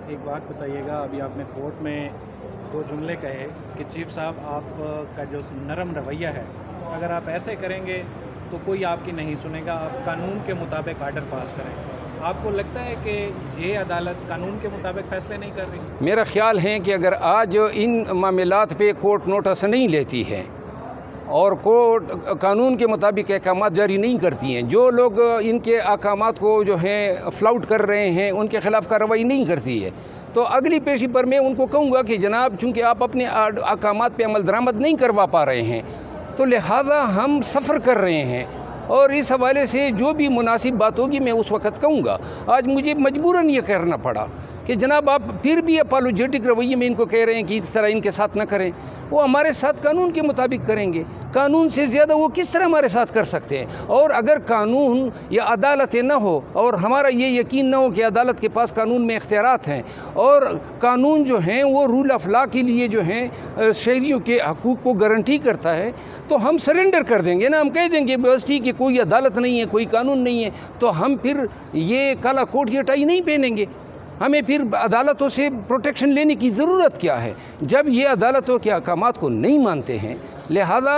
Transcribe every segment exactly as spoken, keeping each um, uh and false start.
एक बात बताइएगा, अभी आपने कोर्ट में दो जुमले कहे कि चीफ साहब आपका जो नरम रवैया है, अगर आप ऐसे करेंगे तो कोई आपकी नहीं सुनेगा, आप कानून के मुताबिक आर्डर पास करें। आपको लगता है कि ये अदालत कानून के मुताबिक फ़ैसले नहीं कर रही? मेरा ख्याल है कि अगर आज इन मामलात पे कोर्ट नोटिस नहीं लेती है और कोर्ट कानून के मुताबिक अहकाम जारी नहीं करती हैं, जो लोग इनके अहकाम को जो हैं फ्लाउट कर रहे हैं उनके ख़िलाफ़ कार्रवाई नहीं करती है, तो अगली पेशी पर मैं उनको कहूँगा कि जनाब चूँकि आप अपने अहकाम पे अमल दरामद नहीं करवा पा रहे हैं तो लिहाजा हम सफ़र कर रहे हैं और इस हवाले से जो भी मुनासिब बात होगी मैं उस वक़्त कहूँगा। आज मुझे मजबूरन ये करना पड़ा कि जनाब आप फिर भी अपोलोजेटिक रवैये में इनको कह रहे हैं कि इस तरह इनके साथ ना करें। वो हमारे साथ कानून के मुताबिक करेंगे, कानून से ज़्यादा वो किस तरह हमारे साथ कर सकते हैं। और अगर कानून या अदालतें ना हो और हमारा ये यकीन ना हो कि अदालत के पास कानून में इख्तियारात हैं और कानून जो हैं वो रूल ऑफ लॉ के लिए जो हैं शहरियों के हकूक़ को गारंटी करता है, तो हम सरेंडर कर देंगे ना, हम कह देंगे बस ठीक है कोई अदालत नहीं है, कोई कानून नहीं है, तो हम फिर ये काला कोट या टाई नहीं पहनेंगे। हमें फिर अदालतों से प्रोटेक्शन लेने की ज़रूरत क्या है जब ये अदालतों के अहकामात को नहीं मानते हैं। लिहाजा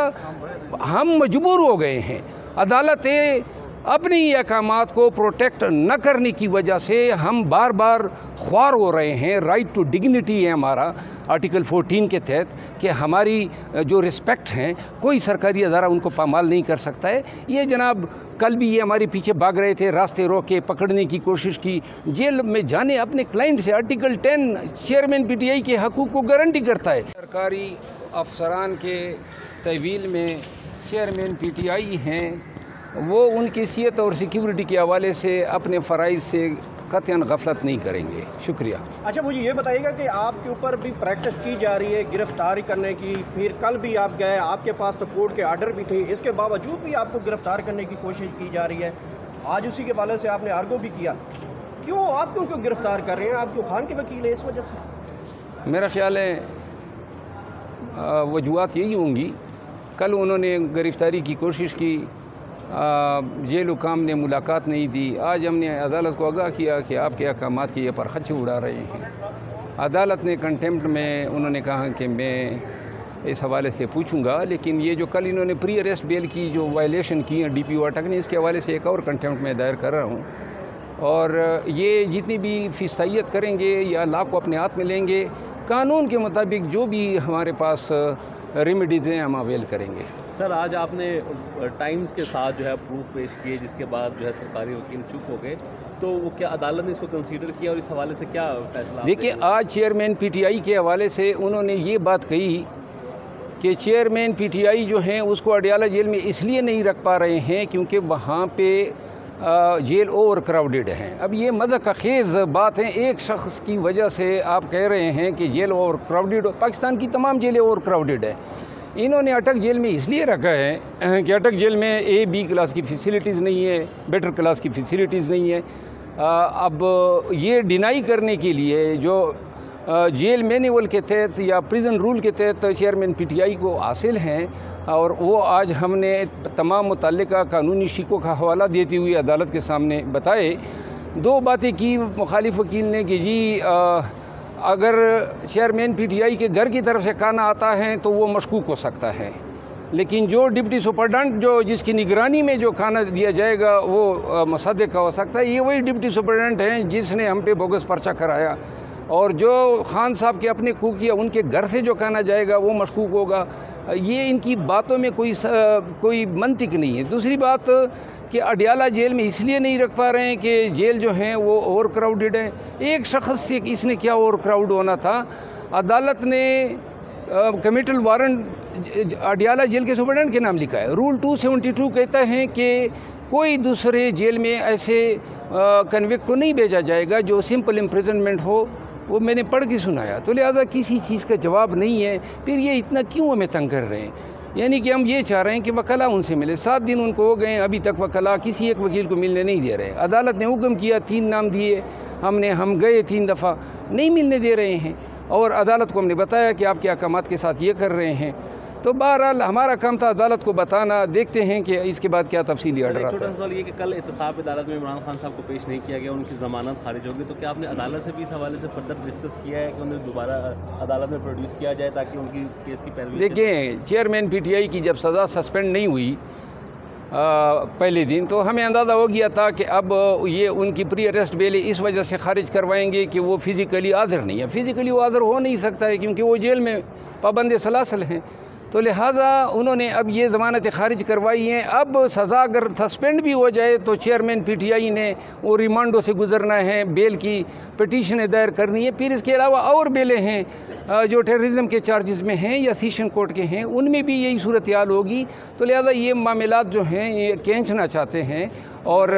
हम मजबूर हो गए हैं, अदालतें अपनी अहकामात को प्रोटेक्ट न करने की वजह से हम बार बार ख्वार हो रहे हैं। राइट टू डिग्निटी है हमारा आर्टिकल चौदह के तहत कि हमारी जो रिस्पेक्ट हैं कोई सरकारी अदारा उनको पामाल नहीं कर सकता है। ये जनाब कल भी ये हमारे पीछे भाग रहे थे, रास्ते रोक के पकड़ने की कोशिश की, जेल में जाने अपने क्लाइंट से। आर्टिकल दस चेयरमैन पीटीआई के हकूक़ को गारंटी करता है। सरकारी अफसरान के तहवील में चेयरमैन पीटीआई हैं, वो उनकी सीहत और सिक्योरिटी के हवाले से अपने फ़राइज़ से कतई गफलत नहीं करेंगे। शुक्रिया। अच्छा, मुझे ये बताइएगा कि आपके ऊपर भी प्रैक्टिस की जा रही है गिरफ्तारी करने की, फिर कल भी आप गए, आपके पास तो कोर्ट के आर्डर भी थे, इसके बावजूद भी आपको गिरफ्तार करने की कोशिश की जा रही है। आज उसी के हवाले से आपने आर्गो भी किया, क्यों आप क्यों क्यों गिरफ्तार कर रहे हैं? आप क्यों खान के वकील हैं इस वजह से? मेरा ख्याल है वजूहत यही होंगी। कल उन्होंने गिरफ्तारी की कोशिश की, जेल हुकाम ने मुलाकात नहीं दी। आज हमने अदालत को आगाह किया कि आपके अहकाम की ये पर खर्चे उड़ा रहे हैं। अदालत ने कंटेम्प्ट में उन्होंने कहा कि मैं इस हवाले से पूछूंगा, लेकिन ये जो कल इन्होंने प्री अरेस्ट बेल की जो वायलेशन की है डी पी ओ अटक ने, इसके हवाले से एक और कंटेम्प्ट में दायर कर रहा हूँ। और ये जितनी भी फिस्तैयत करेंगे या लॉ को अपने हाथ में लेंगे, कानून के मुताबिक जो भी हमारे पास रेमेडीज़ हैं हम अवेल करेंगे। सर, आज आपने टाइम्स के साथ जो है प्रूफ पेश किए, जिसके बाद जो है सरकारी वकील चुप हो गए, तो वो क्या अदालत ने इसको कंसीडर किया और इस हवाले से क्या फैसला? देखिए, आज चेयरमैन पीटीआई के हवाले से उन्होंने ये बात कही कि चेयरमैन पीटीआई जो हैं उसको अडियाला जेल में इसलिए नहीं रख पा रहे हैं क्योंकि वहाँ पे जेल ओवर क्राउडेड हैं। अब ये मज़ाक खेज़ बात है, एक शख्स की वजह से आप कह रहे हैं कि जेल ओवर क्राउडेड। पाकिस्तान की तमाम जेलें ओवर क्राउडेड है। इन्होंने अटक जेल में इसलिए रखा है कि अटक जेल में ए बी क्लास की फ़ैसिलिटीज़ नहीं है, बेटर क्लास की फ़ैसिलिटीज़ नहीं है। अब ये डिनाई करने के लिए जो जेल मैनुअल के तहत या प्रिजन रूल के तहत चेयरमैन पीटीआई को हासिल हैं, और वो आज हमने तमाम मुतल्लिका कानूनी शिकों का हवाला देते हुए अदालत के सामने बताए। दो बातें की मुखालिफ वकील ने कि जी आ, अगर चेयरमैन पीटीआई के घर की तरफ से खाना आता है तो वो मशकूक हो सकता है, लेकिन जो डिप्टी सुपरडेंट जो जिसकी निगरानी में जो खाना दिया जाएगा वो मुसद्दिक का हो सकता है। ये वही डिप्टी सुपरडेंट हैं जिसने हम पे बोगस पर्चा कराया, और जो खान साहब के अपने कुक या उनके घर से जो खाना जाएगा वो मशकूक होगा। ये इनकी बातों में कोई कोई मंतिक नहीं है। दूसरी बात कि अडियाला जेल में इसलिए नहीं रख पा रहे हैं कि जेल जो हैं वो ओवर क्राउडेड है। एक शख्स से इसने क्या ओवर क्राउड होना था? अदालत ने कमिटल वारंट अडियाला जेल के सुपरडेंट के नाम लिखा है। रूल दो सौ बहत्तर कहता है कि कोई दूसरे जेल में ऐसे कन्विक्ट को नहीं भेजा जाएगा जो सिंपल इम्प्रिजनमेंट हो। वो मैंने पढ़ के सुनाया, तो लिहाजा किसी चीज़ का जवाब नहीं है। फिर ये इतना क्यों हमें तंग कर रहे हैं? यानी कि हम ये चाह रहे हैं कि वकला उनसे मिले। सात दिन उनको हो गए, अभी तक वकला किसी एक वकील को मिलने नहीं दे रहे। अदालत ने हुक्म किया, तीन नाम दिए हमने, हम गए तीन दफ़ा, नहीं मिलने दे रहे हैं। और अदालत को हमने बताया कि आपके अहकामात के साथ ये कर रहे हैं। तो बहरहाल हमारा काम था अदालत को बताना, देखते हैं कि इसके बाद क्या तफसीली ऑर्डर आता छोटा है। सा सवाल ये कि कल एहतसाब अदालत में इमरान खान साहब को पेश नहीं किया गया, उनकी ज़मानत खारिज होगी, तो क्या आपने अदालत से भी इस हवाले से फर्दर डिस्कस किया है कि उन्हें दोबारा अदालत में प्रोड्यूस किया जाए ताकि उनकी केस की पैरवी? देखिए, चेयरमैन पीटीआई की जब सज़ा सस्पेंड नहीं हुई आ, पहले दिन, तो हमें अंदाज़ा हो गया था कि अब ये उनकी प्री अरेस्ट बेल इस वजह से खारिज करवाएंगे कि वो फ़िज़िकली हाज़िर नहीं है। फ़िज़िकली वो हाज़िर हो नहीं सकता है क्योंकि वो जेल में पाबंद सलासल हैं, तो लिहाजा उन्होंने अब ये ज़मानत खारिज करवाई हैं। अब सज़ा अगर सस्पेंड भी हो जाए तो चेयरमैन पीटीआई ने वो रिमांडो से गुजरना है, बेल की पटिशन दायर करनी है। फिर इसके अलावा और बेलें हैं जो टेररिज्म के चार्जेस में हैं या सीशन कोर्ट के हैं, उनमें भी यही सूरत हाल होगी। तो लिहाजा ये मामलात जो हैं ये खींचना चाहते हैं। और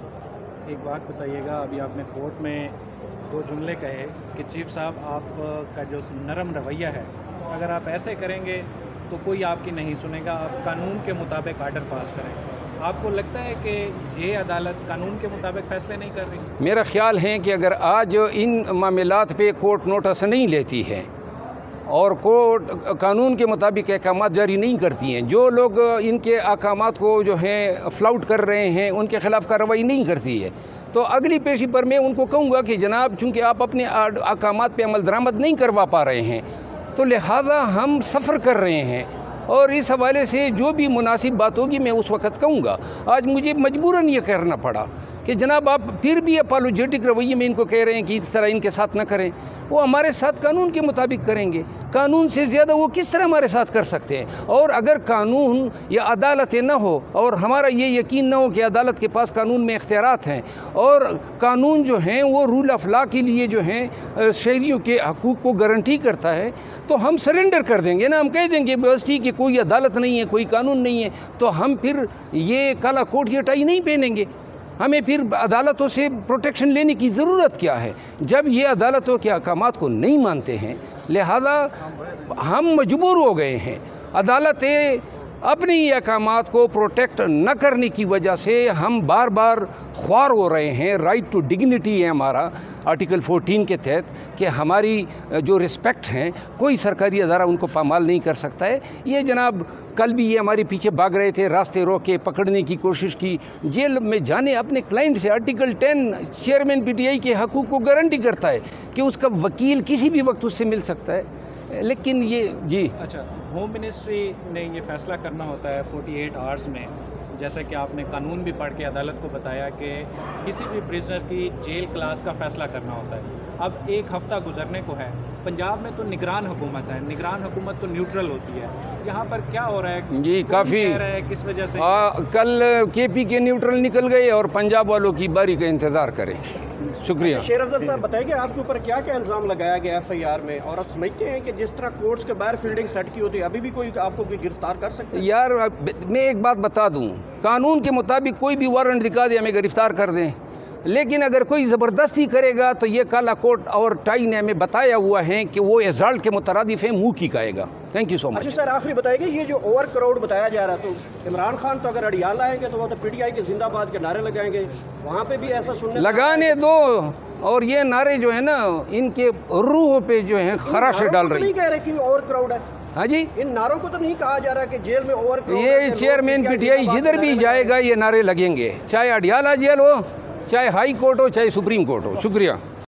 एक बात बताइएगा, अभी आपने कोर्ट में दो जुमले कहे कि चीफ साहब आपका जो नरम रवैया है, अगर आप ऐसे करेंगे तो कोई आपकी नहीं सुनेगा, आप कानून के मुताबिक आर्डर पास करें। आपको लगता है कि ये अदालत कानून के मुताबिक फ़ैसले नहीं कर रही? मेरा ख्याल है कि अगर आज इन मामलात पे कोर्ट नोटिस नहीं लेती है और कोर्ट कानून के मुताबिक अहकाम जारी नहीं करती हैं, जो लोग इनके अहकाम को जो हैं फ्लाउट कर रहे हैं उनके ख़िलाफ़ कार्रवाई नहीं करती है, तो अगली पेशी पर मैं उनको कहूँगा कि जनाब, चूँकि आप अपने अहकाम पे अमल दरामद नहीं करवा पा रहे हैं, तो लिहाजा हम सफ़र कर रहे हैं और इस हवाले से जो भी मुनासिब बात होगी मैं उस वक़्त कहूँगा। आज मुझे मजबूरन ये करना पड़ा कि जनाब आप फिर भी अपोलोजेटिक रवैये में इनको कह रहे हैं कि इस तरह इनके साथ ना करें। वो हमारे साथ कानून के मुताबिक करेंगे, कानून से ज़्यादा वो किस तरह हमारे साथ कर सकते हैं। और अगर कानून या अदालतें ना हो और हमारा ये यकीन ना हो कि अदालत के पास कानून में इख्तियारात हैं और कानून जो हैं वो रूल ऑफ लॉ के लिए जो हैं शहरियों के हकूक़ को गारंटी करता है, तो हम सरेंडर कर देंगे ना, हम कह देंगे बस ठीक है, कोई अदालत नहीं है, कोई कानून नहीं है, तो हम फिर ये काला कोट या टाई नहीं पहनेंगे। हमें फिर अदालतों से प्रोटेक्शन लेने की ज़रूरत क्या है जब ये अदालतों के अहकामात को नहीं मानते हैं। लिहाजा हम मजबूर हो गए हैं, अदालतें अपने ही अहकामात को प्रोटेक्ट न करने की वजह से हम बार बार ख्वार हो रहे हैं। राइट टू डिग्निटी है हमारा आर्टिकल चौदह के तहत कि हमारी जो रिस्पेक्ट हैं कोई सरकारी अदारा उनको पामाल नहीं कर सकता है। ये जनाब कल भी ये हमारे पीछे भाग रहे थे, रास्ते रोक के पकड़ने की कोशिश की, जेल में जाने अपने क्लाइंट से। आर्टिकल टेन चेयरमैन पीटीआई के हकूक़ को गारंटी करता है कि उसका वकील किसी भी वक्त उससे मिल सकता है, लेकिन ये जी अच्छा, होम मिनिस्ट्री ने ये फ़ैसला करना होता है अड़तालीस आवर्स में, जैसा कि आपने कानून भी पढ़ के अदालत को बताया कि किसी भी प्रिजनर की जेल क्लास का फ़ैसला करना होता है। अब एक हफ़्ता गुजरने को है, पंजाब में तो निगरान हुकूमत है, निगरान हुकूमत तो न्यूट्रल होती है, यहाँ पर क्या हो रहा है जी? काफ़ी कह रहा है किस वजह से आ, कल के पी के न्यूट्रल निकल गए और पंजाब वालों की बारी का इंतज़ार करें। शुक्रिया। शेर अफजल साहब बताइए आपके ऊपर क्या क्या इल्ज़ाम लगाया गया एफ आई आर में, और आप समझते हैं कि जिस तरह कोर्ट्स के बाहर फील्डिंग सेट की होती है अभी भी कोई आपको कोई गिरफ्तार कर सकता है? यार मैं एक बात बता दूं, कानून के मुताबिक कोई भी वारंट दिखा दे हमें गिरफ्तार कर दें, लेकिन अगर कोई ज़बरदस्ती करेगा तो ये काला कोट और टाई ने हमें बताया हुआ है कि वो एजाल्ट के मुतरादिफ है, मुँह की खाएगा। Thank you so much. अच्छा सर, आखिरी बताइएगा, ये जो ओवर क्राउड बताया जा रहा है, तो इमरान खान तो अगर अड़ियाल आएंगे तो वो तो पीटीआई के जिंदाबाद के नारे लगाएंगे, वहाँ पे भी ऐसा सुनने लगाने दो। और ये नारे जो है ना इनके रूहों पे जो है खराशे डाल रही। नहीं कह रहे कि ओवर क्राउड है। हाँ जी, इन नारों को तो नहीं कहा जा रहा कि जेल में ओवर क्राउड है। ये चेयरमैन पीटीआई जिधर भी जाएगा ये नारे लगेंगे, चाहे अडियाला जेल हो, चाहे हाई कोर्ट हो, चाहे सुप्रीम कोर्ट हो। शुक्रिया।